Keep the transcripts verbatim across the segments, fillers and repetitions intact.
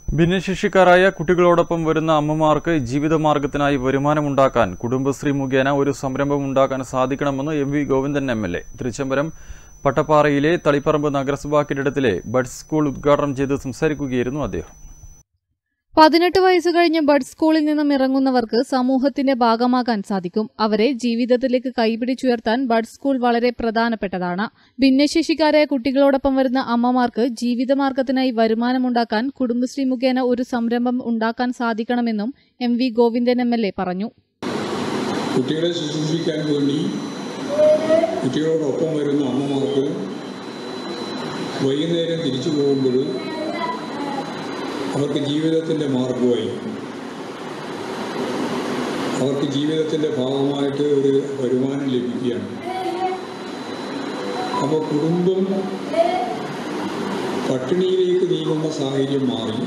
ഭിന്നശേഷിക്കാരായ കുട്ടികളോടൊപ്പം വരുന്ന അമ്മമാർക്ക് ജീവിതമാർഗത്തിനായി വരുമാനമുണ്ടാക്കാൻ കുടുംബശ്രീ മുഖേന ഒരു സംരംഭം ഉണ്ടാക്കാൻ സാധിക്കണമെന്ന് M V Govindan M L A Thiruvananthapuram പട്ടപ്പാറയിലെ തളിപ്പറമ്പ് നഗരസഭാ കെട്ടിടത്തിലെ ബഡ് സ്കൂൾ ഉദ്ഘാടനം ചെയ്ത് സംസാരിക്കുകയായിരുന്നു അദ്ദേഹം. പതിനെട്ട് വയസ്സ് കഴിഞ്ഞ് ബഡ് സ്കൂളിൽ നിന്നും ഇറങ്ങുന്നവർക്ക് സമൂഹത്തിന്റെ ഭാഗമാകാൻ സാധിക്കും. അവരെ ജീവിതത്തിലേക്ക് കൈപിടിച്ചുയർത്താൻ ബഡ് സ്കൂൾ വളരെ പ്രധാനപ്പെട്ടതാണ്. ഭിന്നശേഷിക്കാരായ കുട്ടികളോടൊപ്പം വരുന്ന അമ്മമാർക്ക് ജീവിതമാർഗത്തിനായി വരുമാനമുണ്ടാക്കാൻ കുടുംബശ്രീ മുഖേന ഒരു സംരംഭം ഉണ്ടാക്കാൻ സാധിക്കണമെന്നും M V Govindan M L A പറഞ്ഞു. കുട്ടികളെ ശുശ്രൂഷിക്കാൻ വേണ്ടി കുട്ടികളോടൊപ്പം വരുന്ന അമ്മമാർക്ക് വൈകുന്നേരം തിരിച്ചു പോകുമ്പോൾ അവർക്ക് ജീവിതത്തിൻ്റെ മാർഗമായി അവർക്ക് ജീവിതത്തിൻ്റെ ഭാഗമായിട്ട് ഒരു വരുമാനം ലഭിക്കുകയാണ്. അപ്പോൾ കുടുംബം പട്ടിണിയിലേക്ക് നീങ്ങുന്ന സാഹചര്യം മാറി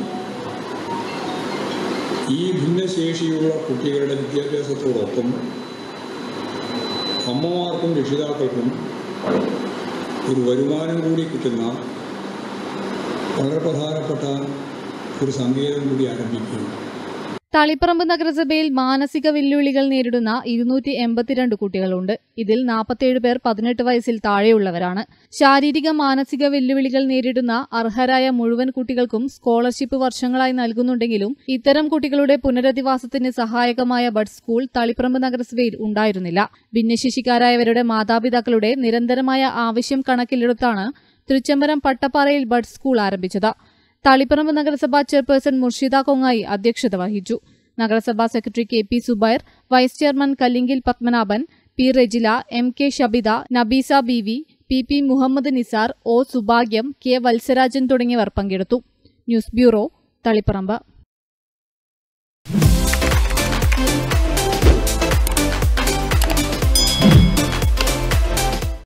ഈ ഭിന്നശേഷിയുള്ള കുട്ടികളുടെ വിദ്യാഭ്യാസത്തോടൊപ്പം അമ്മമാർക്കും രക്ഷിതാക്കൾക്കും ഒരു വരുമാനം കൂടി കിട്ടുന്ന വളരെ പ്രധാനപ്പെട്ട ഒരു സങ്കേതം കൂടി ആരംഭിക്കുന്നു. തളിപ്പറമ്പ് നഗരസഭയിൽ മാനസിക വെല്ലുവിളികൾ നേരിടുന്ന ഇരുന്നൂറ്റി എൺപത്തിരണ്ട് കുട്ടികളുണ്ട്. ഇതിൽ നാൽപ്പത്തിയേഴ് പേർ പതിനെട്ട് വയസ്സിൽ താഴെയുള്ളവരാണ്. ശാരീരിക മാനസിക വെല്ലുവിളികൾ നേരിടുന്ന അർഹരായ മുഴുവൻ കുട്ടികൾക്കും സ്കോളർഷിപ്പ് വർഷങ്ങളായി നൽകുന്നുണ്ടെങ്കിലും ഇത്തരം കുട്ടികളുടെ പുനരധിവാസത്തിന് സഹായകമായ ബഡ് സ്കൂൾ തളിപ്പറമ്പ് നഗരസഭയിൽ ഉണ്ടായിരുന്നില്ല. ഭിന്നശേഷിക്കാരായവരുടെ മാതാപിതാക്കളുടെ നിരന്തരമായ ആവശ്യം കണക്കിലെടുത്താണ് തിരുവനന്തപുരം പട്ടപ്പാറയിൽ ബഡ് സ്കൂൾ ആരംഭിച്ചത്. തളിപ്പറമ്പ് നഗരസഭാ ചെയർപേഴ്സൺ മുർഷിദ കൊങ്ങായി അധ്യക്ഷത വഹിച്ചു. നഗരസഭാ secretary K P Zubair, vice chairman Kallingil Padmanabhan, P Rejila, M K Shabitha, Nabeesa B V, P P Muhammad Nisar, O Subhagyam, K Vatsarajan തുടങ്ങിയവർ പങ്കെടുത്തു. News bureau, Taliparamba.